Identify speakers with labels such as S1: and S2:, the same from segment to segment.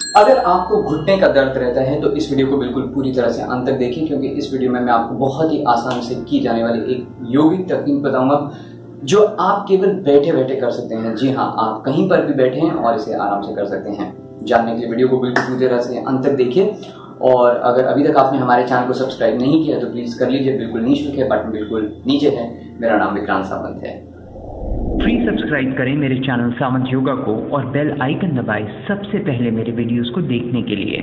S1: अगर आपको घुटने का दर्द रहता है तो इस वीडियो को बिल्कुल पूरी तरह से अंत तक देखें, क्योंकि इस वीडियो में मैं आपको बहुत ही आसान से की जाने वाली एक योगिक तकनीक बताऊंगा जो आप केवल बैठे बैठे कर सकते हैं। जी हाँ, आप कहीं पर भी बैठे हैं और इसे आराम से कर सकते हैं। जानने के लिए वीडियो को बिल्कुल पूरी तरह से अंत तक देखिए। और अगर अभी तक आपने हमारे चैनल को सब्सक्राइब नहीं किया तो प्लीज कर लीजिए, बिल्कुल निःशुल्क है, बटन बिल्कुल नीचे है। मेरा नाम विक्रांत सावंत है।
S2: प्लीज सब्सक्राइब करें मेरे चैनल सावंत योगा को और बेल आइकन दबाएं सबसे पहले मेरे वीडियोस को देखने के लिए।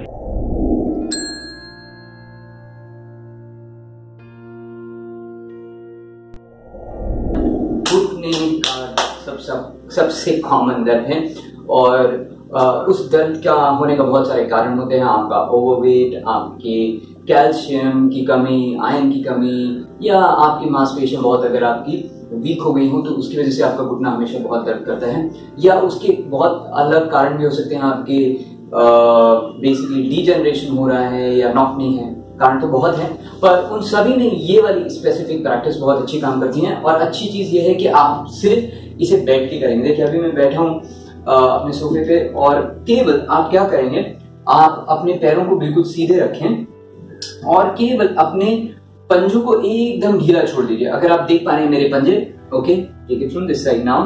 S1: घुटने का सबसे कॉमन दर्द है और उस दर्द का होने का बहुत सारे कारण होते हैं। आपका ओवरवेट, आपके कैल्शियम की कमी, आयरन की कमी, या आपकी मांसपेशियां बहुत अगर आपकी वीक हो गई हो तो उसकी वजह से आपका घुटना हमेशा बहुत दर्द करता है। या उसके बहुत अलग कारण भी हो सकते हैं, आपके बेसिकली डीजनरेशन हो रहा है या नॉक नहीं है। कारण तो बहुत है, पर उन सभी में ये वाली स्पेसिफिक प्रैक्टिस बहुत अच्छी काम करती है। और अच्छी चीज ये है कि आप सिर्फ इसे बैठ के करेंगे। देखिए अभी मैं बैठा हूँ अपने सोफे पे और केवल आप क्या करेंगे, आप अपने पैरों को बिल्कुल सीधे रखें और केवल अपने पंजों को एकदम ढीला छोड़ दीजिए। अगर आप देख पा रहे हैं मेरे पंजे, okay, take it from this side now.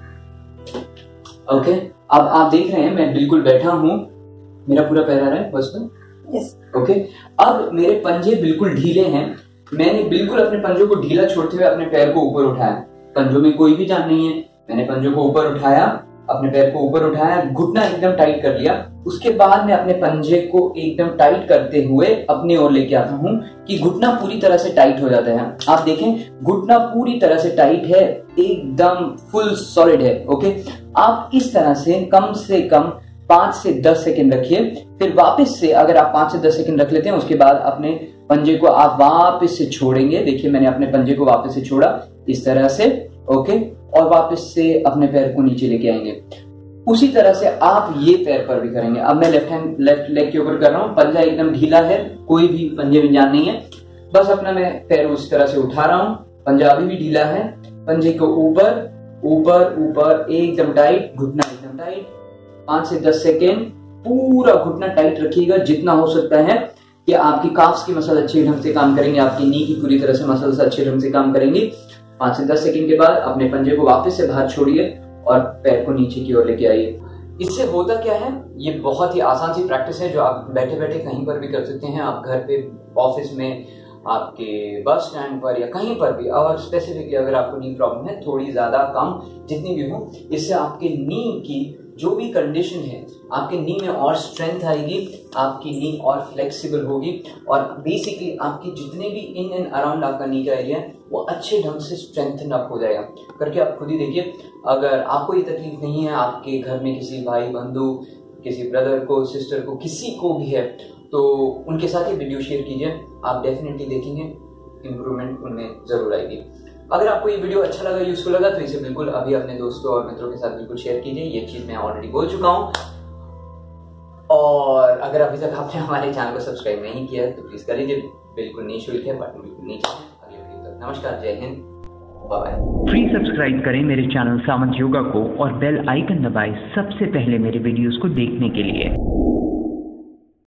S1: Okay, अब आप देख रहे हैं मैं बिल्कुल बैठा हूं, मेरा पूरा पैर आ रहा है बस में।
S3: यस।
S1: ओके, अब मेरे पंजे बिल्कुल ढीले हैं। मैंने बिल्कुल अपने पंजों को ढीला छोड़ते हुए अपने पैर को ऊपर उठाया। पंजों में कोई भी जान नहीं है। मैंने पंजों को ऊपर उठाया, अपने पैर को ऊपर उठाया, घुटना एकदम टाइट कर लिया। उसके बाद मैं अपने पंजे को एकदम टाइट करते हुए अपनी ओर लेके आता हूं कि घुटना पूरी तरह से टाइट हो जाता है। आप देखें घुटना पूरी तरह से टाइट है, एकदम फुल सॉलिड है। ओके, आप इस तरह से कम 5 से 10 सेकंड रखिए। फिर वापस से अगर आप 5 से 10 सेकंड रख लेते हैं, उसके बाद अपने पंजे को आप वापस से छोड़ेंगे। देखिए मैंने अपने पंजे को वापस से छोड़ा इस तरह से, ओके, और वापस से अपने पैर को नीचे लेके आएंगे। उसी तरह से आप ये पैर पर भी करेंगे। अब मैं लेफ्ट लेग के ऊपर कर रहा हूँ, पंजा एकदम ढीला है, कोई भी पंजे में जान नहीं है। बस अपना मैं पैर उस तरह से उठा रहा हूँ, पंजा अभी भी ढीला है, पंजे को ऊपर ऊपर ऊपर एकदम टाइट, घुटना एकदम टाइट। 5 से 10 सेकेंड पूरा घुटना टाइट रखिएगा जितना हो सकता है कि आपकी काफ्स की मसल अच्छे ढंग से काम करेंगे, आपकी नी की पूरी तरह से मसल्स अच्छे ढंग से काम करेंगी। 5 से 10 सेकंड के बाद अपने पंजे को वापस से बाहर छोड़िए और पैर को नीचे की ओर लेके आइए। इससे होता क्या है, ये बहुत ही आसान सी प्रैक्टिस है जो आप बैठे बैठे कहीं पर भी कर सकते हैं। आप घर पे, ऑफिस में, आपके बस स्टैंड पर या कहीं पर भी। और स्पेसिफिकली अगर आपको नी प्रॉब्लम है, थोड़ी ज्यादा कम जितनी भी हो, इससे आपके नी की जो भी कंडीशन है, आपके नी में और स्ट्रेंथ आएगी, आपकी नी और फ्लेक्सिबल होगी और बेसिकली आपकी जितने भी इन एंड अराउंड आपका नी का एरिया है वो अच्छे ढंग से स्ट्रेंथन अप हो जाएगा। करके आप खुद ही देखिए। अगर आपको ये तकलीफ नहीं है, आपके घर में किसी भाई बंधु, किसी ब्रदर को, सिस्टर को, किसी को भी है, तो उनके साथ ये वीडियो शेयर कीजिए। आप डेफिनेटली देखेंगे इंप्रूवमेंट उनमें जरूर आएगी। अगर आपको ये वीडियो अच्छा लगा, यूजफुल लगा, तो इसे बिल्कुल अभी अपने दोस्तों और मित्रों के साथ बिल्कुल शेयर कीजिए। ये चीज मैं ऑलरेडी बोल चुका हूँ। और अगर अभी तक आपने हमारे चैनल को सब्सक्राइब नहीं किया तो प्लीज कर लीजिए, बिल्कुल निःशुल्क है, बटन बिल्कुल नीचे है। अगले वीडियो तक नमस्कार, जय Hind, bye bye.
S2: Please subscribe करें मेरे चैनल सावंत योगा को और बेल आइकन दबाएं सबसे पहले मेरे वीडियोस को देखने के लिए।